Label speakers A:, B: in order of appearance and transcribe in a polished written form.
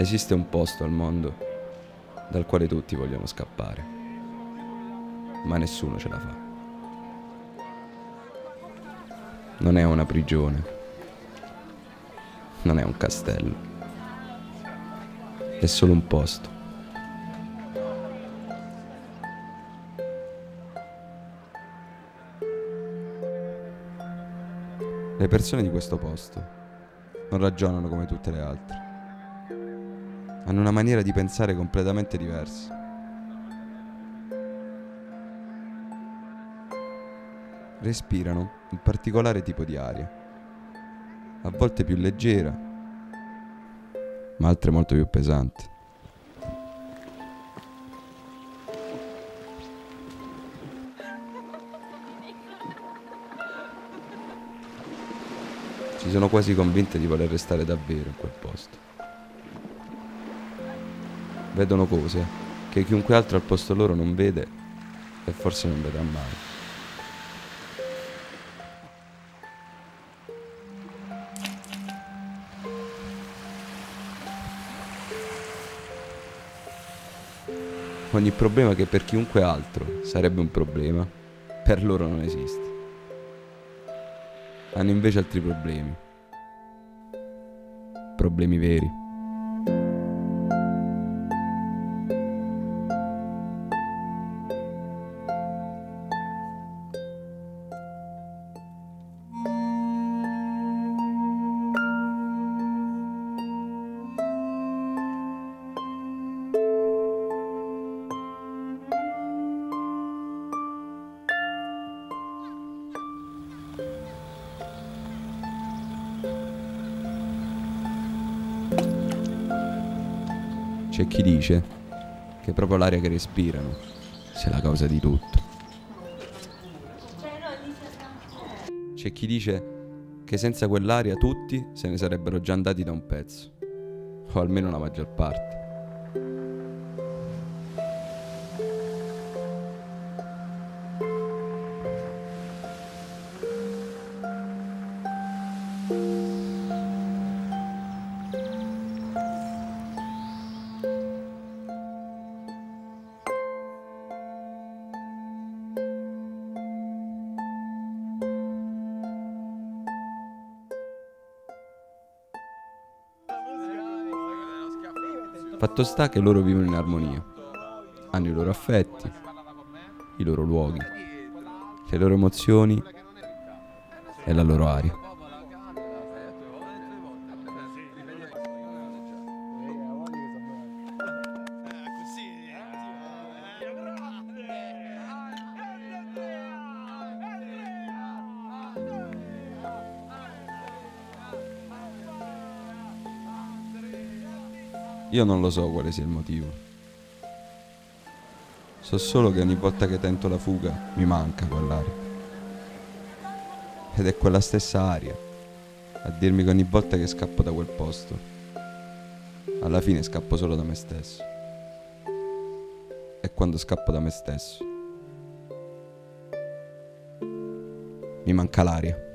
A: Esiste un posto al mondo dal quale tutti vogliono scappare, ma nessuno ce la fa. Non è una prigione, non è un castello, è solo un posto. Le persone di questo posto non ragionano come tutte le altre. Hanno una maniera di pensare completamente diversa. Respirano un particolare tipo di aria, a volte più leggera, ma altre molto più pesante. Si sono quasi convinte di voler restare davvero in quel posto. Vedono cose che chiunque altro al posto loro non vede e forse non vedrà mai. Ogni problema che per chiunque altro sarebbe un problema, per loro non esiste. Hanno invece altri problemi. Problemi veri. C'è chi dice che proprio l'aria che respirano sia la causa di tutto. C'è chi dice che senza quell'aria tutti se ne sarebbero già andati da un pezzo, o almeno la maggior parte. Fatto sta che loro vivono in armonia, hanno i loro affetti, i loro luoghi, le loro emozioni e la loro aria. Io non lo so quale sia il motivo. So solo che ogni volta che tento la fuga mi manca quell'aria. Ed è quella stessa aria a dirmi che ogni volta che scappo da quel posto, alla fine scappo solo da me stesso. E quando scappo da me stesso, mi manca l'aria.